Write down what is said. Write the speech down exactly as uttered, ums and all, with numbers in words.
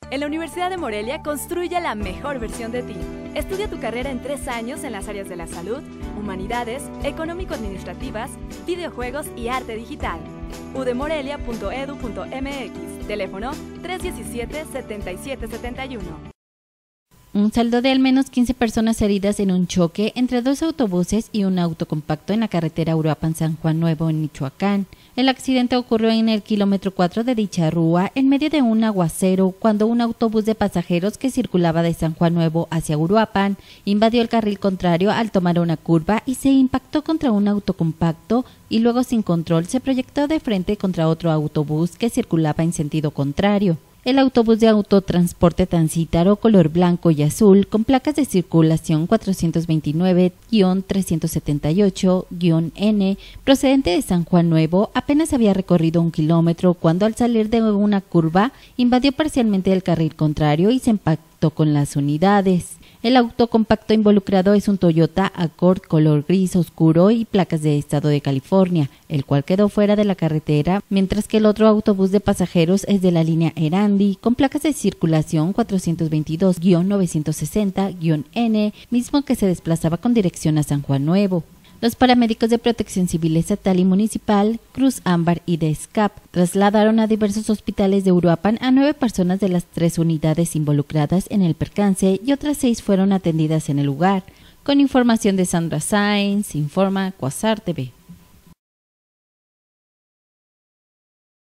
En la Universidad de Morelia construye la mejor versión de ti. Estudia tu carrera en tres años en las áreas de la salud, humanidades, económico-administrativas, videojuegos y arte digital. u d morelia punto e d u punto m x, teléfono tres uno siete, siete siete siete uno. Un saldo de al menos quince personas heridas en un choque entre dos autobuses y un auto compacto en la carretera Uruapan-San Juan Nuevo en Michoacán. El accidente ocurrió en el kilómetro cuatro de dicha rúa en medio de un aguacero cuando un autobús de pasajeros que circulaba de San Juan Nuevo hacia Uruapan invadió el carril contrario al tomar una curva y se impactó contra un auto compacto y luego sin control se proyectó de frente contra otro autobús que circulaba en sentido contrario. El autobús de autotransporte Transítaro color blanco y azul con placas de circulación cuatrocientos veintinueve, trescientos setenta y ocho, N procedente de San Juan Nuevo apenas había recorrido un kilómetro cuando al salir de una curva invadió parcialmente el carril contrario y se impactó con las unidades. El auto compacto involucrado es un Toyota Accord color gris oscuro y placas de estado de California, el cual quedó fuera de la carretera, mientras que el otro autobús de pasajeros es de la línea Erandi, con placas de circulación cuatrocientos veintidós, novecientos sesenta, N, mismo que se desplazaba con dirección a San Juan Nuevo. Los paramédicos de Protección Civil Estatal y Municipal, Cruz Ámbar y de S C A P trasladaron a diversos hospitales de Uruapan a nueve personas de las tres unidades involucradas en el percance y otras seis fueron atendidas en el lugar. Con información de Sandra Sainz, informa Quasar T V.